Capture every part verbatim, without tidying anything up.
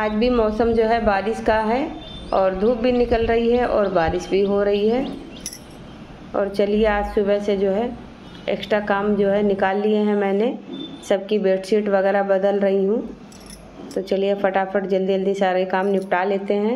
आज भी मौसम जो है बारिश का है और धूप भी निकल रही है और बारिश भी हो रही है। और चलिए आज सुबह से जो है एक्स्ट्रा काम जो है निकाल लिए हैं मैंने, सबकी बेडशीट वगैरह बदल रही हूँ। तो चलिए फटाफट जल्दी जल्दी सारे काम निपटा लेते हैं।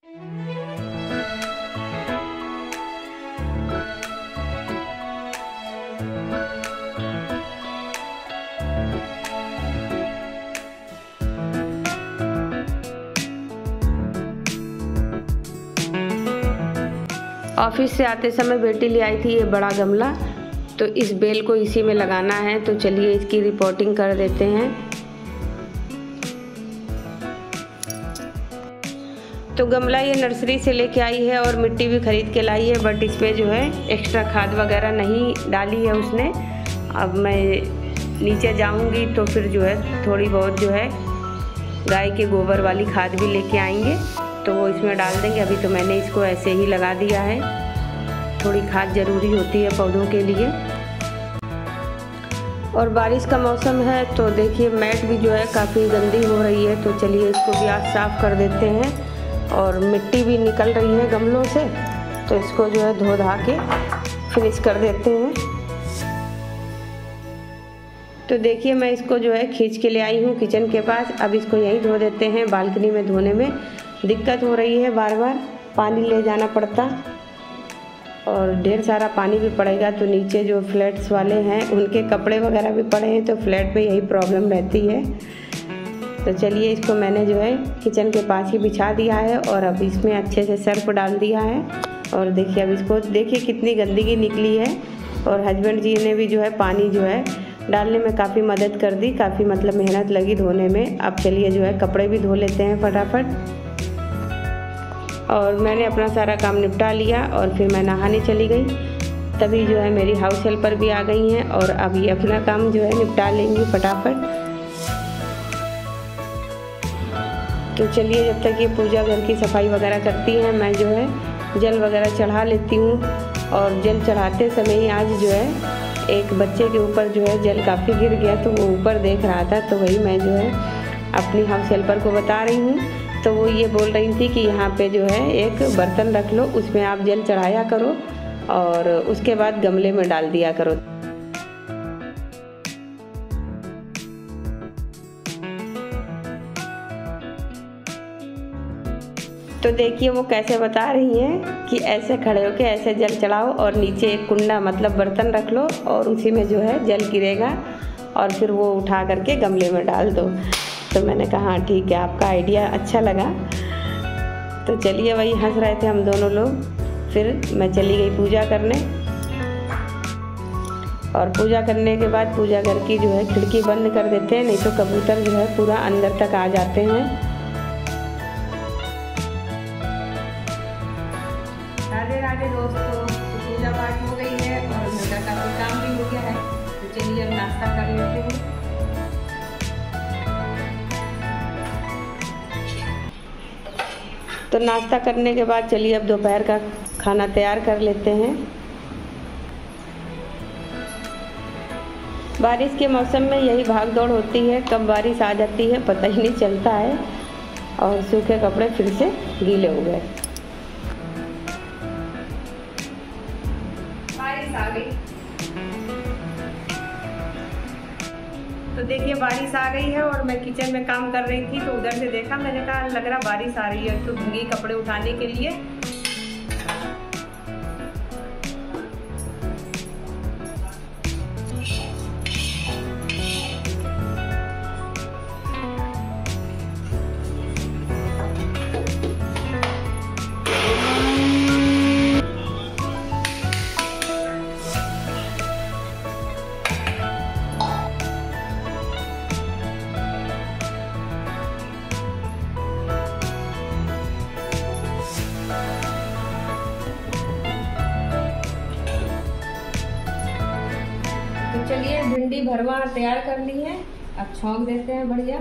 ऑफिस से आते समय बेटी ले आई थी ये बड़ा गमला, तो इस बेल को इसी में लगाना है। तो चलिए इसकी रिपोर्टिंग कर देते हैं। तो गमला ये नर्सरी से लेके आई है और मिट्टी भी खरीद के लाई है, बट इसमें जो है एक्स्ट्रा खाद वगैरह नहीं डाली है उसने। अब मैं नीचे जाऊंगी तो फिर जो है थोड़ी बहुत जो है गाय के गोबर वाली खाद भी लेके आएंगे, तो वो इसमें डाल देंगे। अभी तो मैंने इसको ऐसे ही लगा दिया है, थोड़ी खाद ज़रूरी होती है पौधों के लिए। और बारिश का मौसम है तो देखिए मैट भी जो है काफ़ी गंदी हो रही है, तो चलिए इसको भी आज साफ़ कर देते हैं। और मिट्टी भी निकल रही है गमलों से, तो इसको जो है धो धा के फिनिश कर देते हैं। तो देखिए मैं इसको जो है खींच के ले आई हूँ किचन के पास। अब इसको यहीं धो देते हैं, बालकनी में धोने में दिक्कत हो रही है, बार बार पानी ले जाना पड़ता और ढेर सारा पानी भी पड़ेगा। तो नीचे जो फ्लैट्स वाले हैं उनके कपड़े वगैरह भी पड़े हैं, तो फ्लैट पे यही प्रॉब्लम रहती है। तो चलिए इसको मैंने जो है किचन के पास ही बिछा दिया है और अब इसमें अच्छे से सर्फ डाल दिया है। और देखिए अब इसको देखिए कितनी गंदगी निकली है। और हस्बैंड जी ने भी जो है पानी जो है डालने में काफ़ी मदद कर दी, काफ़ी मतलब मेहनत लगी धोने में। अब चलिए जो है कपड़े भी धो लेते हैं फटाफट। और मैंने अपना सारा काम निपटा लिया और फिर मैं नहाने चली गई। तभी जो है मेरी हाउस हेल्पर भी आ गई हैं और अब ये अपना काम जो है निपटा लेंगी फटाफट। तो चलिए जब तक ये पूजा घर की सफाई वगैरह करती हैं, मैं जो है जल वगैरह चढ़ा लेती हूँ। और जल चढ़ाते समय ही आज जो है एक बच्चे के ऊपर जो है जल काफ़ी गिर गया, तो वो ऊपर देख रहा था, तो वही मैं जो है अपनी हाउस हेल्पर को बता रही हूँ। तो वो ये बोल रही थी कि यहाँ पे जो है एक बर्तन रख लो, उसमें आप जल चढ़ाया करो और उसके बाद गमले में डाल दिया करो। तो देखिए वो कैसे बता रही हैं कि ऐसे खड़े होके ऐसे जल चढ़ाओ और नीचे एक कुंडा मतलब बर्तन रख लो और उसी में जो है जल गिरेगा और फिर वो उठा करके गमले में डाल दो। तो मैंने कहा हाँ ठीक है, आपका आइडिया अच्छा लगा। तो चलिए वही हंस रहे थे हम दोनों लोग। फिर मैं चली गई पूजा करने और पूजा करने के बाद पूजा घर की जो है खिड़की बंद कर देते हैं, नहीं तो कबूतर जो है पूरा अंदर तक आ जाते हैं। राधे राधे दोस्तों, तो पूजा पाठ हो गई है और घर का काफ़ी काम भी हो गया है। तो चलिए अब नाश्ता कर लेते हैं। तो नाश्ता करने के बाद चलिए अब दोपहर का खाना तैयार कर लेते हैं। बारिश के मौसम में यही भाग दौड़ होती है, कब बारिश आ जाती है पता ही नहीं चलता है। और सूखे कपड़े फिर से गीले हो गए। बारिश आ गई। तो देखिए बारिश आ गई है और मैं किचन में काम कर रही थी, तो उधर से देखा, मैंने कहा लग रहा बारिश आ रही है, तो भीगे कपड़े उठाने के लिए तो चलिए भिंडी भरवा तैयार कर ली है, अब छौंक देते हैं बढ़िया।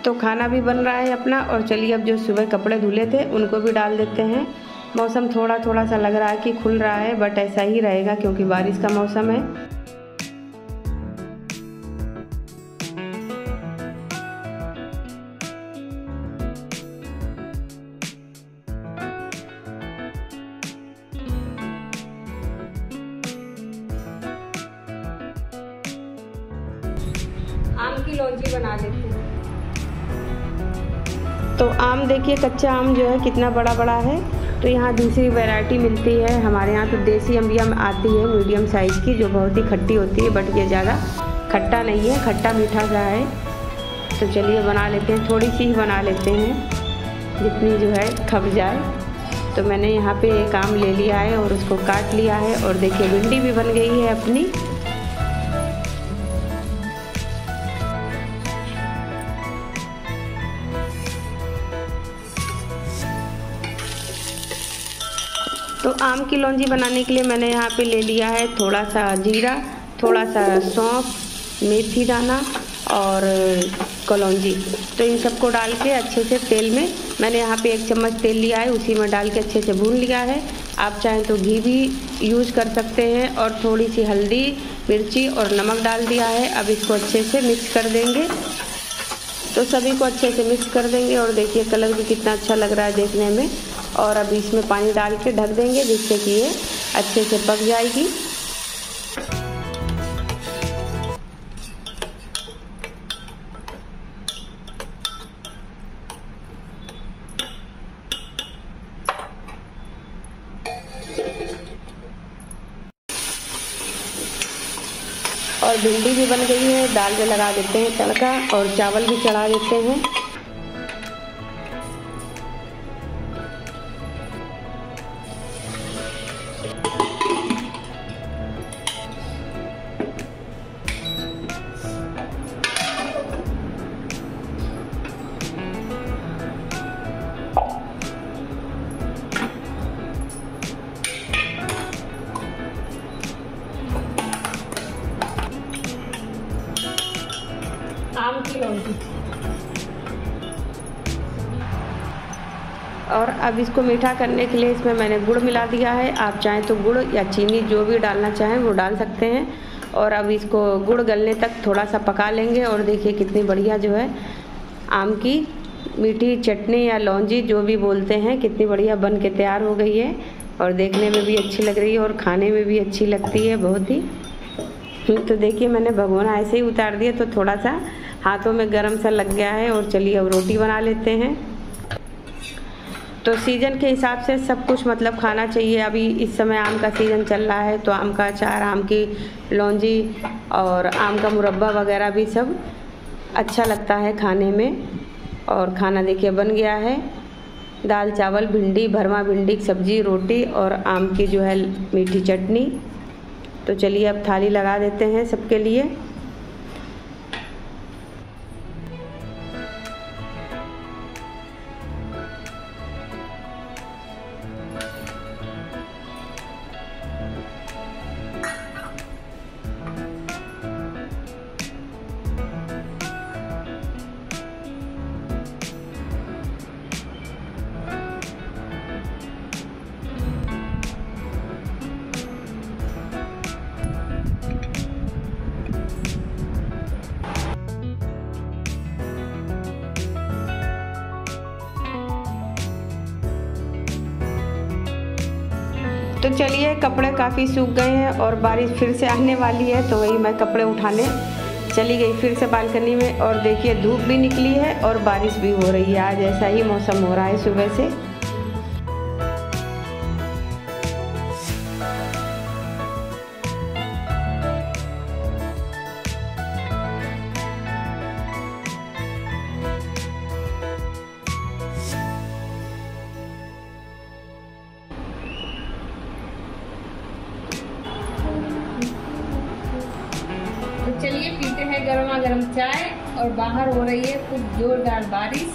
तो खाना भी बन रहा है अपना। और चलिए अब जो सुबह कपड़े धुले थे उनको भी डाल देते हैं। मौसम थोड़ा थोड़ा सा लग रहा है कि खुल रहा है, बट ऐसा ही रहेगा क्योंकि बारिश का मौसम है। आम की लौंजी बना लेते हैं। तो आम देखिए, कच्चा आम जो है कितना बड़ा बड़ा है। तो यहाँ दूसरी वैरायटी मिलती है। हमारे यहाँ तो देसी अम्बिया आती है मीडियम साइज़ की, जो बहुत ही खट्टी होती है, बट ये ज़्यादा खट्टा नहीं है, खट्टा मीठा सा है। तो चलिए बना लेते हैं, थोड़ी सी ही बना लेते हैं जितनी जो है खप जाए। तो मैंने यहाँ पे एक आम ले लिया है और उसको काट लिया है। और देखिए भिंडी भी बन गई है अपनी। तो आम की लौंजी बनाने के लिए मैंने यहाँ पे ले लिया है थोड़ा सा जीरा, थोड़ा सा सौंफ, मेथी दाना और कलौंजी। तो इन सबको डाल के अच्छे से तेल में, मैंने यहाँ पे एक चम्मच तेल लिया है, उसी में डाल के अच्छे से भून लिया है। आप चाहें तो घी भी यूज़ कर सकते हैं। और थोड़ी सी हल्दी, मिर्ची और नमक डाल दिया है। अब इसको अच्छे से मिक्स कर देंगे। तो सभी को अच्छे से मिक्स कर देंगे। और देखिए कलर भी कितना अच्छा लग रहा है देखने में। और अब इसमें पानी डाल के ढक देंगे, जिससे कि ये अच्छे से पक जाएगी। और भिंडी भी बन गई है। दाल में लगा देते हैं तड़का और चावल भी चढ़ा देते हैं। आम की लौंजी। और अब इसको मीठा करने के लिए इसमें मैंने गुड़ मिला दिया है। आप चाहें तो गुड़ या चीनी जो भी डालना चाहें वो डाल सकते हैं। और अब इसको गुड़ गलने तक थोड़ा सा पका लेंगे। और देखिए कितनी बढ़िया जो है आम की मीठी चटनी या लौंजी जो भी बोलते हैं, कितनी बढ़िया बन के तैयार हो गई है। और देखने में भी अच्छी लग रही है और खाने में भी अच्छी लगती है बहुत ही। तो देखिए मैंने भगोना ऐसे ही उतार दिया तो थोड़ा सा हाथों में गरम सा लग गया है। और चलिए अब रोटी बना लेते हैं। तो सीज़न के हिसाब से सब कुछ मतलब खाना चाहिए। अभी इस समय आम का सीज़न चल रहा है, तो आम का अचार, आम की लौंजी और आम का मुरब्बा वगैरह भी सब अच्छा लगता है खाने में। और खाना देखिए बन गया है। दाल चावल, भिंडी, भरमा भिंडी की सब्जी, रोटी और आम की जो है मीठी चटनी। तो चलिए अब थाली लगा देते हैं सबके लिए। तो चलिए कपड़े काफ़ी सूख गए हैं और बारिश फिर से आने वाली है। तो वही मैं कपड़े उठाने चली गई फिर से बालकनी में। और देखिए धूप भी निकली है और बारिश भी हो रही है। आज ऐसा ही मौसम हो रहा है सुबह से। चलिए पीते हैं गर्मा गर्म चाय। और बाहर हो रही है खूब जोरदार बारिश।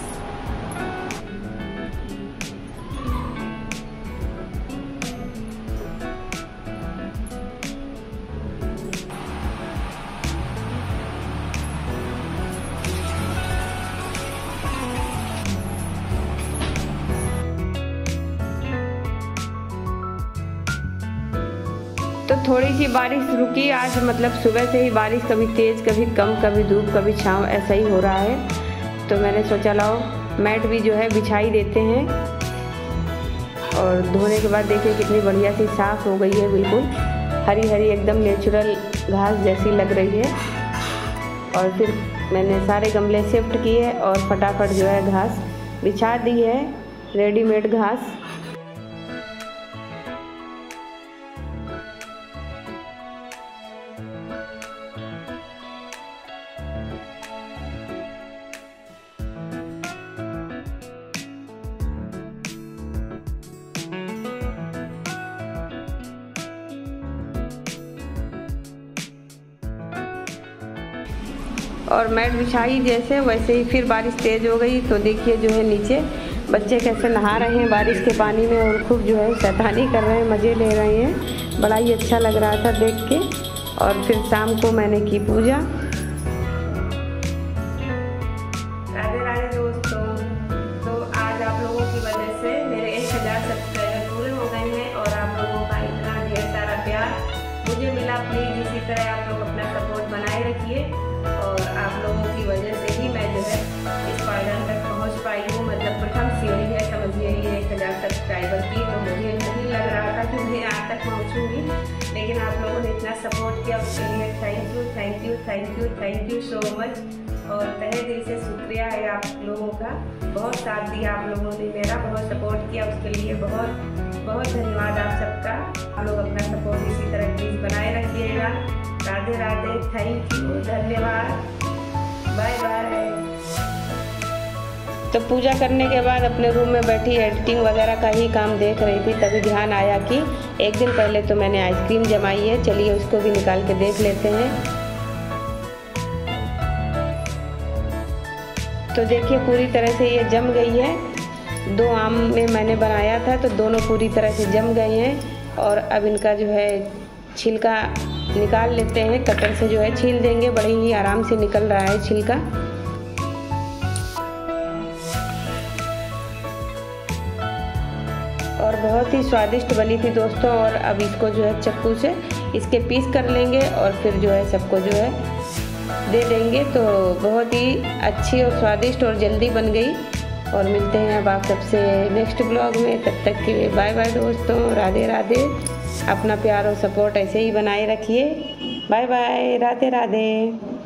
तो थोड़ी सी बारिश रुकी आज, मतलब सुबह से ही बारिश, कभी तेज़ कभी कम, कभी धूप कभी छाँव, ऐसा ही हो रहा है। तो मैंने सोचा लाओ मैट भी जो है बिछाई देते हैं। और धोने के बाद देखिए कितनी बढ़िया सी साफ़ हो गई है, बिल्कुल हरी हरी एकदम नेचुरल घास जैसी लग रही है। और फिर मैंने सारे गमले शिफ्ट किए और फटाफट जो है घास बिछा दी है, रेडीमेड घास। और मैट बिछाई जैसे वैसे ही फिर बारिश तेज़ हो गई। तो देखिए जो है नीचे बच्चे कैसे नहा रहे हैं बारिश के पानी में और खूब जो है शैतानी कर रहे हैं, मज़े ले रहे हैं। बड़ा ही अच्छा लग रहा था देख के। और फिर शाम को मैंने की पूजा। राधे राधे दोस्तों। तो आज आप लोगों की वजह से मेरे एक हज़ार सब्सक्राइबर पूरे हो गए हैं और आप लोगों का इतना ढेर सारा प्यार मुझे मिला। प्लीज़ इसी तरह आप लोग अपना सपोर्ट बनाए रखिए। और आप लोगों की वजह से ही मैं जो है इस पायदान तक पहुंच पाई हूँ। मतलब प्रथम सीढ़ी है, समझिए ये एक हज़ार सब्सक्राइबर की। तो मुझे नहीं लग रहा था कि मैं यहाँ तक पहुँचूँगी, लेकिन आप लोगों ने इतना सपोर्ट किया उसके लिए thank you thank you thank you thank you so much. और तहे दिल से शुक्रिया है आप लोगों का। बहुत साथ दिया आप लोगों ने मेरा, बहुत सपोर्ट किया, उसके लिए बहुत बहुत धन्यवाद आप सबका। आप लोग अपना सपोर्ट इसी तरह प्लीज़ बनाए रखिएगा। राधे राधे, थैंक यू, धन्यवाद, बाय बाय। तो पूजा करने के बाद अपने रूम में बैठी एडिटिंग वगैरह का ही काम देख रही थी, तभी ध्यान आया कि एक दिन पहले तो मैंने आइसक्रीम जमाई है, चलिए उसको भी निकाल के देख लेते हैं। तो देखिए पूरी तरह से ये जम गई है। दो आम में मैंने बनाया था तो दोनों पूरी तरह से जम गए हैं। और अब इनका जो है छिलका निकाल लेते हैं, कटर से जो है छील देंगे। बड़े ही आराम से निकल रहा है छिलका। और बहुत ही स्वादिष्ट बनी थी दोस्तों। और अब इसको जो है चक्कू से इसके पीस कर लेंगे और फिर जो है सबको जो है दे देंगे। तो बहुत ही अच्छी और स्वादिष्ट और जल्दी बन गई। और मिलते हैं अब आप सबसे नेक्स्ट ब्लॉग में। तब तक के लिए बाय बाय दोस्तों, राधे राधे। अपना प्यार और सपोर्ट ऐसे ही बनाए रखिए। Bye bye, Radhe Radhe.